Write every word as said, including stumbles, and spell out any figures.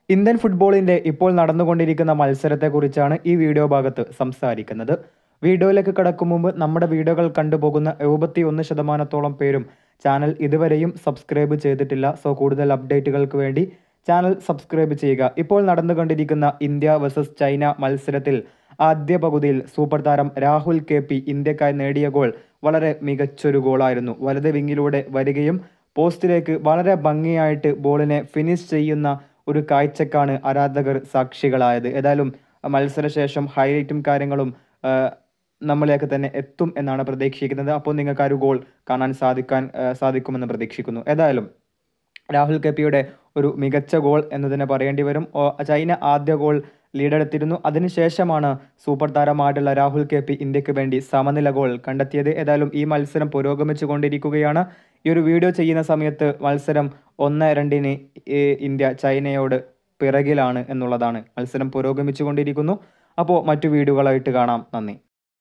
Indian ഫുട്ബോളിന്റെ ഇപ്പോൾ നടന്നുകൊണ്ടിരിക്കുന്ന മത്സരത്തെക്കുറിച്ചാണ് ഈ വീഡിയോ ഭാഗത്ത് സംസാരിക്കുന്നത്. വീഡിയോയിലേക്ക് കടക്കും മുമ്പ് നമ്മുടെ വീഡിയോകൾ കണ്ടുപോകുന്ന എഴുപത്തി ഒന്ന് ശതമാനത്തോളം പേരും ചാനൽ ഇതുവരെയും സബ്സ്ക്രൈബ് ചെയ്തിട്ടില്ല. സോ കൂടുതൽ അപ്ഡേറ്റുകൾക്ക് വേണ്ടി ചാനൽ സബ്സ്ക്രൈബ് ചെയ്യുക. ഇപ്പോൾ നടന്നുകൊണ്ടിരിക്കുന്ന ഇന്ത്യ വേഴ്സസ് ചൈന മത്സരത്തിൽ ആദ്യ പകുതിയിൽ സൂപ്പർ താരം രാഹുൽ കെ പി ഇന്ത്യക്കായി നേടിയ ഗോൾ വളരെ മികച്ചൊരു ഗോളായിരുന്നു. വലത് വിങ്ങിലൂടെ വരികയും പോസ്റ്റിലേക്ക് വളരെ ഭംഗിയായിട്ട് ബോളിനെ ഫിനിഷ് ചെയ്യുന്ന ഒരു കാഴ്ചക്കാണ് ആരാധകർ സാക്ഷികളായത്. ഏതായാലും മത്സരശേഷം ഹൈലൈറ്റും കാര്യങ്ങളും നമ്മളിലേക്ക് തന്നെ എത്തും എന്നാണ് പ്രതീക്ഷിക്കുന്നത്. അപ്പോൾ നിങ്ങൾക്ക് ആ ഒരു ഗോൾ കാണാൻ സാധിക്കാൻ സാധിക്കുമെന്ന് പ്രതീക്ഷിക്കുന്നു. ഏതായാലും രാഹുൽ കെ പിയുടെ ഒരു മികച്ച ഗോൾ എന്ന് തന്നെ പറയേണ്ടി വരും. ചൈന ആദ്യ ഗോൾ ലീഡെടുത്തിരുന്നു. അതിനുശേഷമാണ് സൂപ്പർ താരമായിട്ടുള്ള രാഹുൽ കെ പി ഇന്ത്യക്ക് വേണ്ടി സമനില ഗോൾ കണ്ടെത്തിയത്. ഏതായാലും ഈ മത്സരം പുരോഗമിച്ചു കൊണ്ടിരിക്കുകയാണ്. ഈ ഒരു വീഡിയോ ചെയ്യുന്ന സമയത്ത് മത്സരം ഒന്ന് രണ്ടിന് ഇന്ത്യ ചൈനയോട് പിറകിലാണ് എന്നുള്ളതാണ്. മത്സരം പുരോഗമിച്ചു കൊണ്ടിരിക്കുന്നു. അപ്പോൾ മറ്റു വീഡിയോകളായിട്ട് കാണാം. നന്ദി.